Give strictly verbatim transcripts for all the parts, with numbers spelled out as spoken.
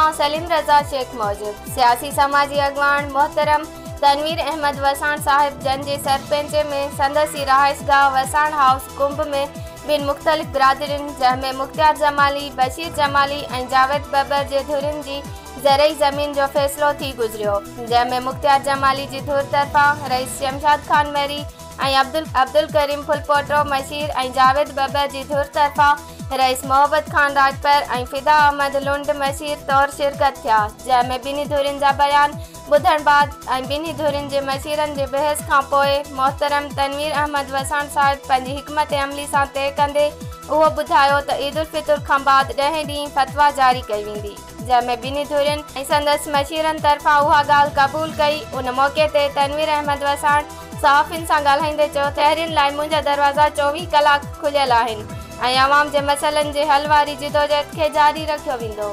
सलीम रजा शेख मौजूद। सियासी समाजी अगवान मोहतरम तनवीर अहमद वसाण साहिब जन जे सरपंच में संदसी रहायशगाह वसाण हाउस कुंभ में बिन मुख्तलिफ बिरादरिन जंहिंमें मुख्तियार जमाली, बशीर जमाली और जावेद बबर जे धुरिन जी ज़रई ज़मीन जो फैसलो थी गुजरियो, जंहिंमें मुख्तियार जमाली जी धुर तरफा रईस शमशाद खान मेरी और अब्दुल अब्दुल करीम फुलपोटो मशीर और जावेद बबर जी धुर तरफा रईस मोहब्बत खान राजपर और फिदा अहमद लुंड मशीर तौर शिरकत थिया, जंहिंमें बिनी धुरिन जा बयान बुधण बाद और बिनी धुरिन जे मशीरन जे बहस खां पोइ मोहतरम तनवीर अहमद वसाण साहिब पंहिंजी हिकमत अमली सां तय कंदे उहो ॿुधायो त ईद उल फितर खां बाद ॾह ॾींहं फतवा जारी कई वेंदी, जंहिंमें बिनी धुरिन ऐं संदसि मशीरन तरफ़ां उहा ॻाल्हि क़बूल कई। उन मौक़े ते तनवीर अहमद वसाण सहाफ़िन सां ॻाल्हाईंदे चयो, तहरीर लाइ मुंहिंजा दरवाज़ा चोवीह कलाक खुलियल आहिनि ऐं अवाम जे मसइलनि जे हल वारी जिदोजहद खे जारी रखियो वेंदो।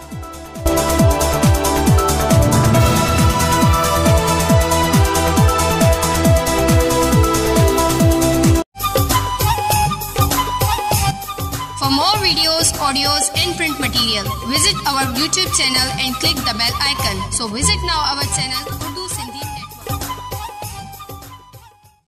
For more videos, audios and print material, visit our YouTube channel and click the bell icon. So visit now our channel.